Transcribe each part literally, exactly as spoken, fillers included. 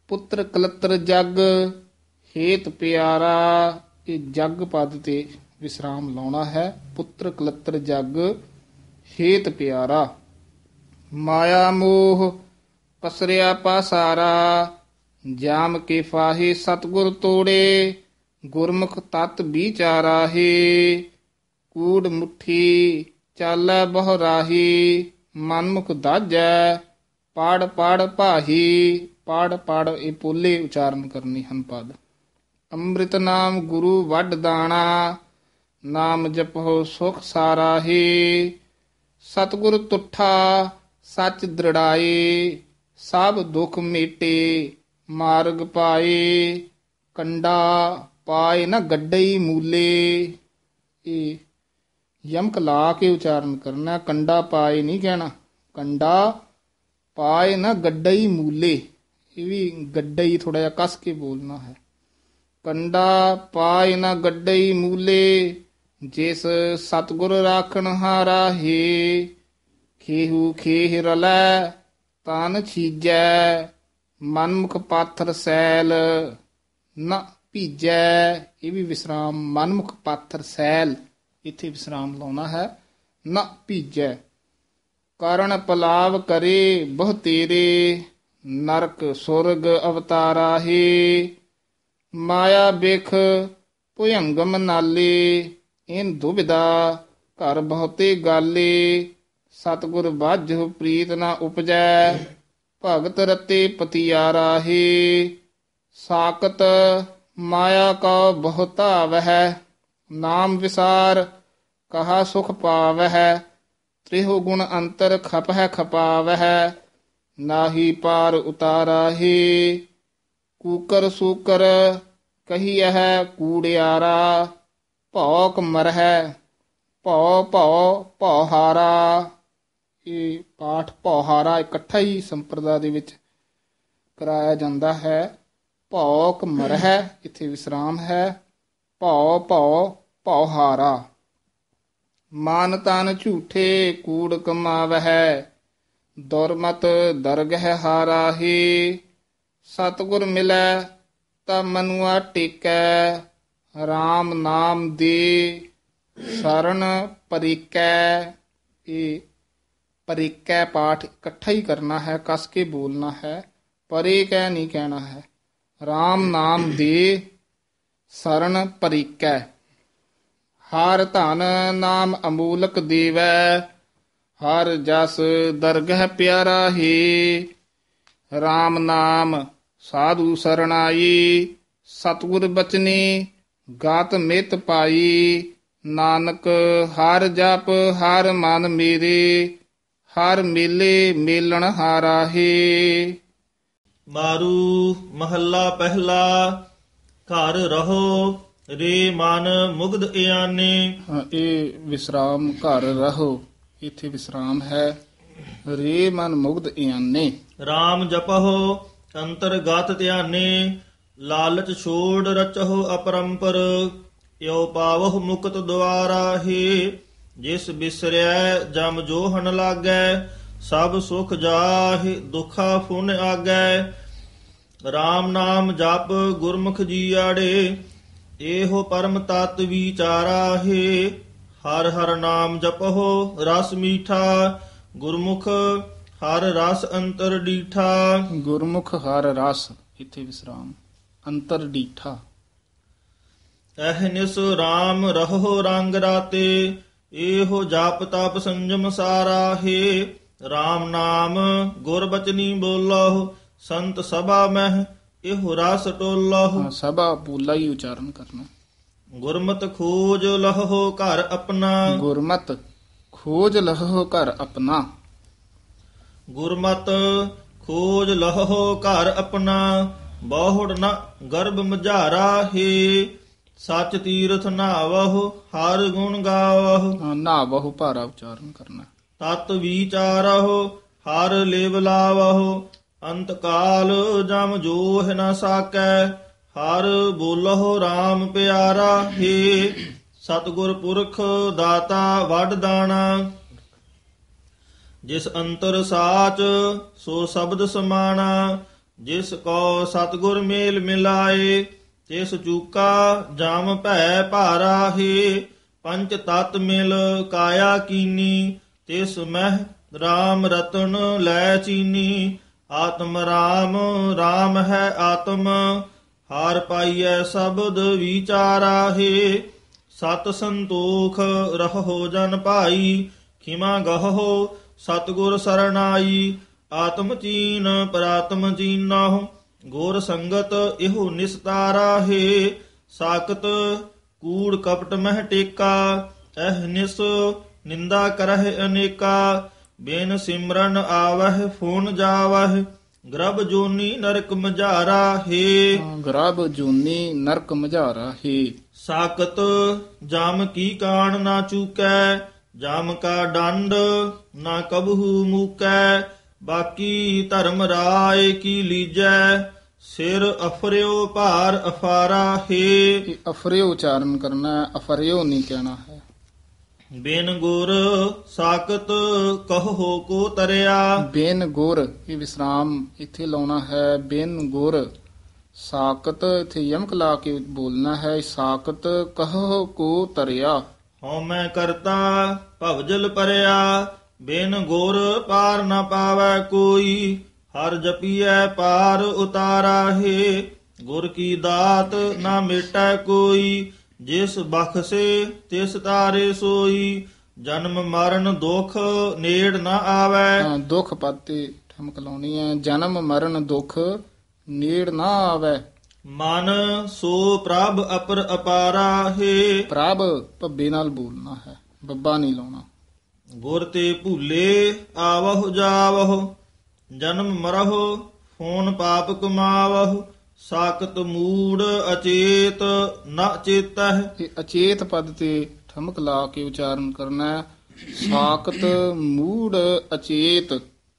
ਪੁੱਤਰ ਕਲਤਰ ਜਗ ਹੇਤ ਪਿਆਰਾ। ਇਹ ਜਗ ਪਦ ਤੇ ਵਿਸਰਾਮ ਲਾਉਣਾ ਹੈ। ਪੁੱਤਰ ਕਲਤਰ ਜਗ ਹੇਤ ਪਿਆਰਾ। ਮਾਇਆ ਮੋਹ ਪਸਰਿਆ ਪਾਸਾਰਾ। ਜਾਮ ਕੇ ਫਾਹੇ ਸਤਿਗੁਰ ਤੋੜੇ। ਗੁਰਮੁਖ ਤਤ ਵਿਚਾਰਾ ਹੈ। ਕੂੜ ਮੁੱਠੀ ਚਾਲੈ ਬਹੁ ਰਾਹੀ। ਮਨਮੁਖ ਦਾਜੈ ਪੜ ਪੜ ਭਾਹੀ। ਪੜ ਪੜ ਇਹ ਪੋਲੇ ਉਚਾਰਨ ਕਰਨੇ ਹਨ ਪਦ। ਅੰਮ੍ਰਿਤ ਨਾਮ ਗੁਰੂ ਵੱਡ ਦਾਣਾ। ਨਾਮ ਜਪੋ ਸੁਖ ਸਾਰਾ ਹੈ। ਸਤਿਗੁਰ ਤੁਠਾ ਸੱਚ ਦ੍ਰਿੜਾਏ। ਸਭ ਦੁਖ ਮੇਟੇ ਮਾਰਗ ਪਾਏ। ਕੰਡਾ ਪਾਏ ਨਾ ਗੱਡਈ ਮੂਲੇ। ਇਹ ਯਮਕ ਲਾ ਕੇ ਉਚਾਰਨ ਕਰਨਾ। ਕੰਡਾ ਪਾਏ ਨਹੀਂ ਕਹਿਣਾ। ਕੰਡਾ ਪਾਏ ਨਾ ਗੱਡਈ ਮੂਲੇ। ਇਹ ਵੀ ਗੱਡਈ ਥੋੜਾ ਜਿਹਾ ਕੱਸ ਕੇ ਬੋਲਣਾ ਹੈ। ਕੰਡਾ ਪਾਏ ਨਾ ਗੱਡਈ ਮੂਲੇ। ਜਿਸ ਸਤਿਗੁਰ ਰਾਖਣ ਹਾਰਾ ਹੈ। ਖੇਹੂ ਖੇਹ ਰਲੈ ਤਨ ਛੀਜੈ। ਮਨਮੁਖ ਪਾਥਰ ਸੈਲ ਨਾ ਭੀਜੈ। ਇਹ ਵੀ ਵਿਸਰਾਮ ਮਨਮੁਖ ਪਾਥਰ ਸੈਲ ਇੱਥੇ ਵਿਸਰਾਮ ਲਾਉਣਾ ਹੈ। ਨਾ ਭੀਜੈ। ਕਾਰਣ ਪਲਾਵ ਕਰੇ ਬਹੁ ਤੇਰੇ। ਨਰਕ ਸੁਰਗ ਅਵਤਾਰਾ ਹੈ। ਮਾਇਆ ਬਿਖ ਭੁਯੰਗਮ ਨਾਲੇ। ਇਨ ਦੁਬਿਧਾ ਘਰ ਬਹੁਤੇ ਗਾਲੇ। ਸਤਿਗੁਰ ਬਾਝੁ ਪ੍ਰੀਤ ਨਾ ਉਪਜੈ। ਭਗਤ ਰਤੇ ਪਤਿਆਰਾ ਹੈ। ਸਾਕਤ ਮਾਇਆ ਕਾ ਬਹੁਤਾ ਵਹਿ। ਨਾਮ ਵਿਸਾਰ ਕਹਾ ਸੁਖ ਪਾਵਹਿ। ਤ੍ਰਿਹੁ ਗੁਣ ਅੰਤਰ ਖਪਹਿ ਖਪਾਵਹਿ। ਨਾਹੀ ਪਾਰ ਉਤਾਰਾ ਹੈ। ਕੂਕਰ ਸੂਕਰ ਕਹੀਐ ਕੂੜਿਆਰਾ। ਭੌਕ ਮਰਹਿ ਭਉ ਭਉ ਭਉਹਾਰਾ। ਇਹ ਪਾਠ ਭਉਹਾਰਾ ਇਕੱਠਾ ਹੀ ਸੰਪਰਦਾ ਦੇ ਵਿੱਚ ਕਰਾਇਆ ਜਾਂਦਾ ਹੈ। ਭੌਕ ਮਰਹਿ ਇੱਥੇ ਵਿਸਰਾਮ ਹੈ। ਭਉ ਭਉ ਭਉਹਾਰਾ। ਮਾਨ ਤਨ ਝੂਠੇ ਕੂੜ ਕਮਾਵਹਿ। ਦੁਰਮਤ ਦਰਗਹਿ ਹਾਰਾ ਹੈ। ਸਤਿਗੁਰ ਮਿਲੈ ਤਾ ਮਨੁਆ ਟੇਕੈ। ਰਾਮ ਨਾਮ ਦੇ ਸਰਣ ਪਰੀਕੈ। ਇਹ ਪਰੀਕੈ ਪਾਠ ਇਕੱਠਾ ਹੀ ਕਰਨਾ ਹੈ। ਕਸ ਕੇ ਬੋਲਣਾ ਹੈ। ਪਰੇ ਕਹਿ ਨਹੀਂ ਕਹਿਣਾ ਹੈ। ਰਾਮ ਨਾਮ ਦੇ ਸਰਣ ਪਰੀਕੈ। ਹਰ ਧਨ ਨਾਮ ਅਮੂਲਕ ਦੇਵੈ। ਹਰ ਜਸ ਦਰਗਹਿ ਪਿਆਰਾ ਹੈ। ਰਾਮ ਨਾਮ ਸਾਧੂ ਸਰਣਾਈ। ਸਤਿਗੁਰ ਬਚਨੀ ਗਾਤ ਮਿਤ ਪਾਈ। ਨਾਨਕ ਹਰ ਜਪ ਹਰ ਮਨ ਮੇਰੇ। ਹਰ ਮੇਲੇ ਮੇਲਣ ਹਾਰਾ ਹੈ। ਮਾਰੂ ਮਹੱਲਾ ਪਹਿਲਾ। ਘਰ ਰਹੋ ਰੇ ਮਨ ਮੁਗਧ ਇਆਨੇ। ਹਾਂ, ਇਹ ਵਿਸਰਾਮ ਘਰ ਰਹੋ ਇੱਥੇ ਵਿਸਰਾਮ ਹੈ। ਰੇ ਮਨ ਮੁਗਧ ਇਆਨੇ। RAM ਜਪਹੁ ਅੰਤਰਗਤ ਧਿਆਨੇ। ਲਾਲਚ ਛੋੜ ਰਚਹੁ ਅਪਰੰਪਰ। ਇਉ ਪਾਵਹੁ ਮੁਕਤ ਦੁਆਰਾ ਹੈ। ਜਿਸ ਬਿਸਰੈ ਜਮ ਜੋਹਣ ਲਾਗੈ। ਸਭ ਸੁਖ ਜਾਹਿ ਦੁਖਾ ਫੁਨ ਆਗੈ। RAM ਨਾਮ ਜਪ ਗੁਰਮੁਖ ਜੀਆੜੇ। ਇਹੋ ਪਰਮ ਤਤ ਵਿਚਾਰਾ ਹੈ। ਹਰ ਹਰ ਨਾਮ ਜਪਹੁ ਰਸ ਮੀਠਾ। ਗੁਰਮੁਖ ਹਰ ਰਸ ਅੰਤਰ ਡੀਠਾ। ਗੁਰਮੁਖ ਹਰ ਰਸ ਇੱਥੇ ਵਿਸਰਾਮ ਅੰਤਰ ਡੀਠਾ। ਅਹਨਿਸ RAM ਰਹੋ ਰੰਗ ਰਾਤੇ। ਇਹੋ ਜਪ ਤਪ ਸੰਜਮ ਸਾਰਾ ਹੈ। RAM ਨਾਮ ਗੁਰ ਬਚਨੀ ਬੋਲਹੁ। ਸੰਤ ਸਭਾ ਮਹਿ ਇਹੋ ਰਸ ਟੋਲਹੁ। ਹਾਂ, ਸਭਾ ਪੂਲਾ ਹੀ ਉਚਾਰਨ ਕਰਨਾ। ਗੁਰਮਤ ਖੋਜ ਲਹੋ ਘਰ ਆਪਣਾ। ਗੁਰਮਤ ਖੋਜ ਲਹੋ ਘਰ ਆਪਣਾ। ਗੁਰਮਤ ਖੋਜ ਲਹੋ ਘਰ ਆਪਣਾ। ਬਹੁੜ ਨ ਗਰਭ ਮਝਾਰਾ ਹੈ। ਸਚ ਤੀਰਥ ਨਾਵਹੁ ਹਰ ਗੁਣ ਗਾਵਹੁ। ਹਾਂ, ਨਾ ਬਹੁ ਭਾਰਾ ਉਚਾਰਨ ਕਰਨਾ। ਤਤ ਵਿਚਾਰਹੁ ਹਰ ਲੇਵ ਲਾਵਹੁ। ਅੰਤ ਕਾਲ ਜਮ ਜੋਹ ਨ ਸਾਕੈ। ਹਰ ਬੋਲਹੁ RAM ਪਿਆਰਾ ਹੈ। ਸਤਿਗੁਰ ਪੁਰਖ ਦਾਤਾ ਵੱਡ ਦਾਣਾ। ਜਿਸ ਅੰਤਰ ਸਾਚ ਸੋ ਸ਼ਬਦ ਸਮਾਣਾ। ਜਿਸ ਕੋ ਸਤਿਗੁਰ ਮੇਲ ਮਿਲਾਏ ਤਿਸ ਚੂਕਾ ਜਾਮ ਭੈ ਭਾਰਾ ਹੈ ਪੰਚ ਤਤ ਮਿਲ ਕਾਇਆ ਕੀਨੀ ਤਿਸ ਮਹਿ RAM ਰਤਨ ਲੈ ਚੀਨੀ ਆਤਮ ਰਾਮ RAM ਹੈ ਆਤਮ ਹਾਰ ਪਾਈਐ ਸ਼ਬਦ ਵਿਚਾਰਾ ਹੈ ਸਤ ਸੰਤੋਖ ਰਹੋ ਜਨ ਭਾਈ ਖਿਮਾ ਗਹੋ ਸਤਿਗੁਰ ਸਰਣਾਈ ਆਤਮ ਚੀਨ ਪ੍ਰਾਤਮ ਚੀਨਹੁ ਗੋਰ ਸੰਗਤ ਇਹੋ ਨਿਸਤਾਰਾ ਹੈ ਸਾਖਤ ਕੂੜ ਕਪਟ ਮਹਿ ਟੇਕਾ ਇਹ ਨਿਸ ਨਿੰਦਾ ਕਰਹਿ ਅਨੇਕਾ ਬਿਨ ਸਿਮਰਨ ਆਵਹਿ ਫੋਨ ਜਾਵਹਿ ਗਰਭ ਜੋਨੀ ਨਰਕ ਮਝਾਰਾ ਹੈ ਗਰਭ ਜੂਨੀ ਨਰਕ ਮਝਾਰਾ ਹੈ ਸਾਕਤ ਜਾਮ ਕੀ ਕਾਣ ਨਾ ਚੂਕੈ ਜਾਮ ਕਾ ਡੰਡ ਨਾ ਕਬਹੂ ਮੂਕੈ ਬਾਕੀ ਧਰਮ ਰਾਏ ਕੀ ਲੀਜੈ ਸਿਰ ਅਫਰਿਓ ਭਾਰ ਅਫਾਰਾ ਹੈ ਇਹ ਅਫਰਿਓ ਉਚਾਰਨ ਕਰਨਾ ਹੈ, ਅਫਰਿਓ ਨਹੀਂ ਕਹਿਣਾ ਹੈ। ਬਿਨ ਗੁਰ ਸਾਕਤ ਕਹੋ ਕੋ ਤਰਿਆ ਬਿਨ ਗੁਰ ਇਹ ਵਿਸਰਾਮ ਇੱਥੇ ਲਾਉਣਾ ਹੈ। ਬਿਨ ਗੁਰ ਸਾਕਤ ਇੱਥੇ ਯਮਕ ਲਾ ਕੇ ਬੋਲਣਾ ਹੈ। ਸਾਕਤ ਕਹੋ ਕੋ ਤਰਿਆ ਹਉ ਮੈਂ ਕਰਤਾ ਭਵਜਲ ਪਰਿਆ ਬਿਨ ਗੁਰ ਪਾਰ ਨ ਪਾਵੈ ਕੋਈ ਹਰ ਜਪੀਐ ਪਾਰ ਉਤਾਰਾ ਹੈ ਗੁਰ ਕੀ ਦਾਤ ਨਾ ਮਿਟੈ ਕੋਈ ਜਿਸ ਬਖਸੇ ਤਿਸ ਤਾਰੇ ਸੋਈ ਜਨਮ ਮਰਨ ਦੁਖ ਨੇੜ ਨਾ ਆਵੈ ਹਾਂ, ਦੁੱਖ ਪਦ ਤੇ ਠਮਕ ਲਾਉਣੀ ਹੈ। ਜਨਮ ਮਰਨ ਦੁਖ ਨੇੜ ਨਾ ਆਵੈ ਮਨ ਸੋ ਪ੍ਰਭ ਅਪਰ ਅਪਾਰਾ ਹੈ ਪ੍ਰਭ ਭੱਬੇ ਨਾਲ ਬੋਲਣਾ ਹੈ, ਬੱਬਾ ਨਹੀਂ ਲਾਉਣਾ। ਗੁਰ ਤੇ ਭੂਲੇ ਆਵਹੁ ਜਾਵਹੁ ਜਨਮ ਮਰਹੁ ਫੋਨ ਪਾਪ ਕਮਾਵਹੁ ਸਾਕਤ ਮੂੜ ਅਚੇਤ ਨ ਚੇਤਹਿ ਇਹ ਅਚੇਤ ਪਦ ਤੇ ਠਮਕ ਲਾ ਕੇ ਉਚਾਰਨ ਕਰਨਾ ਹੈ। ਸਾਕਤ ਮੂੜ ਅਚੇਤ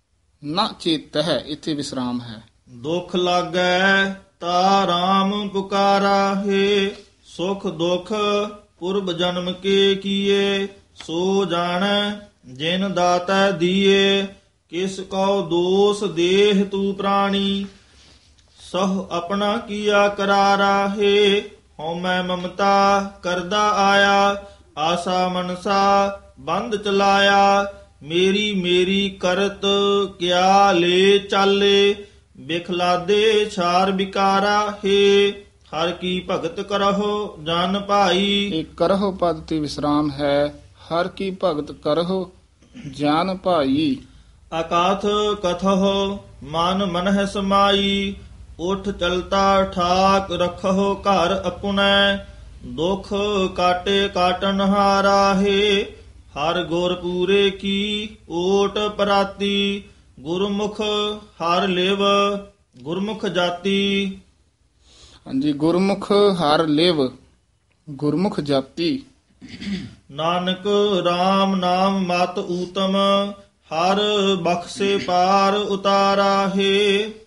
ਨਾ ਚੇਤ ਹੈ, ਇੱਥੇ ਵਿਸਰਾਮ ਹੈ। ਦੁਖ ਲਾਗੈ ਤਾ ਰਾਮ ਪੁਕਾਰਾ ਹੈ ਸੁਖ ਦੁਖ ਪੁਰਬ ਜਨਮ ਕੇ ਕੀਏ ਸੋ ਜਾਣੈ ਜਿਨ ਦਾਤੈ ਦੀਏ ਕਿਸ ਕਉ ਦੋਸ ਦੇਹ ਤੂ ਪ੍ਰਾਣੀ ਸਹ ਆਪਣਾ ਕੀਆ ਕਰਾਰਾ ਹੈ ਹਉ ਮੈਂ ਮਮਤਾ ਕਰਦਾ ਆਇਆ ਆਸਾ ਮਨਸਾ ਬੰਦ ਚਲਾਇਆ ਮੇਰੀ ਮੇਰੀ ਕਰਤ ਕਿਆ ਲੈ ਚਾਲੇ ਬਿਖਲਾਦੇ ਛਾਰ ਵਿਕਾਰਾ ਹੈ ਹਰ ਕੀ ਭਗਤ ਕਰਹੁ ਜਨ ਭਾਈ ਇਹ ਕਰਹੁ ਪਦ ਤੇ ਵਿਸਰਾਮ ਹੈ। ਹਰ ਕੀ ਭਗਤ ਕਰਹੁ ਜਾਨ ਭਾਈ ਅਕਾਥ ਕਥਹੁ ਮਨ ਮਨਹਿ ਸਮਾਈ ਉਠ ਚਲਤਾ ਠਾਕ ਰਖਹੁ ਘਰ ਅਪੁਨੈ ਦੁਖ ਕਾਟੇ ਕਾਟਨ ਹਾਰਾ ਹੈ ਹਰ ਗੁਰ ਪੂਰੇ ਕੀ ਓਟ ਪਰਾਤੀ ਗੁਰਮੁਖ ਹਰ ਲਿਵ ਗੁਰਮੁਖ ਜਾਤੀ ਹਾਂਜੀ, ਗੁਰਮੁਖ ਹਰ ਲਿਵ ਗੁਰਮੁਖ ਜਾਤੀ ਨਾਨਕ RAM ਨਾਮ ਮਤ ਊਤਮ ਹਰ ਬਖਸੇ ਪਾਰ ਉਤਾਰਾ ਹੈ